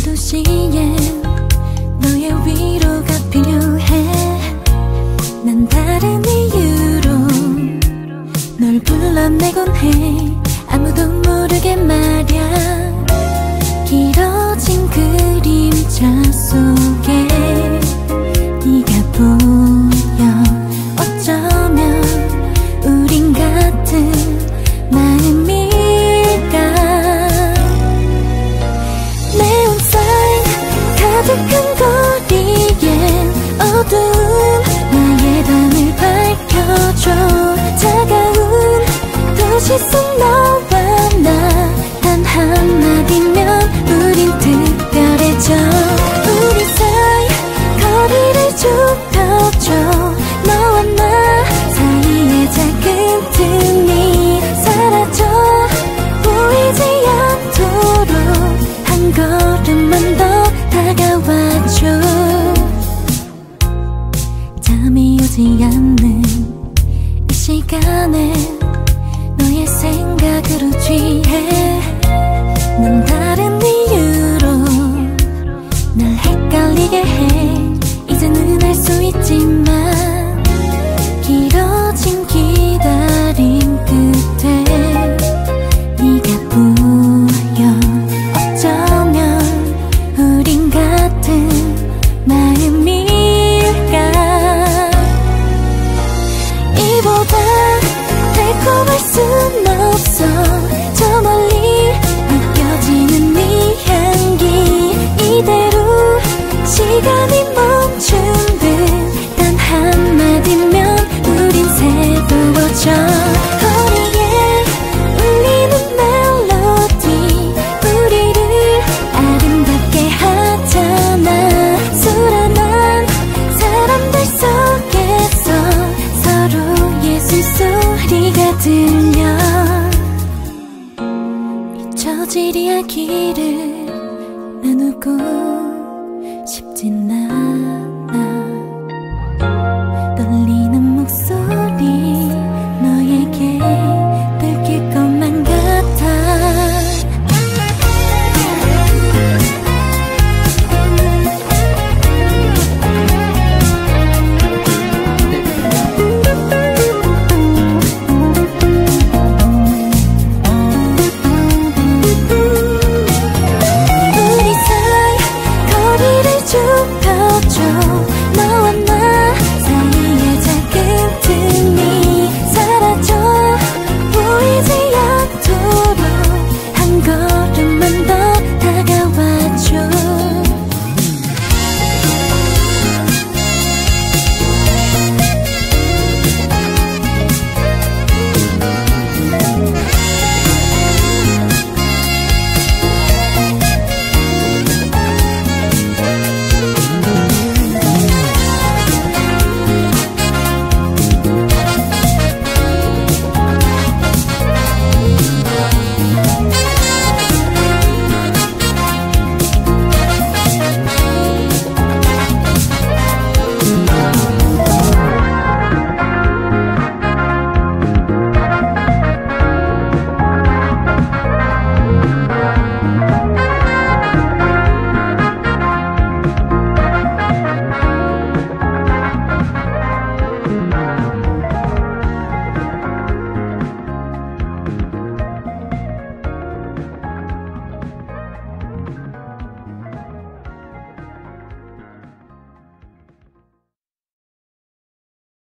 도시엔 너의 위로가 필요해. 난 다른 이유로 널 불러내곤 해. 아무도 모르게 말야. 길어진 그림자 속에 네가 보여. 어쩌면 우린 같은 마음일까. 네온사인 가득한 거리엔 어두운 나의 밤을 밝혀줘. 차가운 도시 속 너와 나 단 한마디면 우린 특별해져. 우리 사이 거리를 좁혀줘. 너와 나 사이의 작은 틈이 사라져. 보이지 않도록 한 걸음만 더 다가와줘. 잠이 오지 않는 이 시간에 너의 생각으로 취해. 난 다른 이유로 날 헷갈리게 해. 이제는 알 수 있지만 길어진 기다림 끝에 네가 보여. 어쩌면 우린 같은 마음일까. 이보다 달콤할 순 없어. 저 멀리 느껴지는 네 향기. 이대로 시간이 멈춘 듯 단 한마디면 우린 새로워져. 거리에 울리는 멜로디 우리를 아름답게 하잖아. 소란한 사람들 속에서 서로의 숨소리가 들려. 잊혀질 이야기를 나누고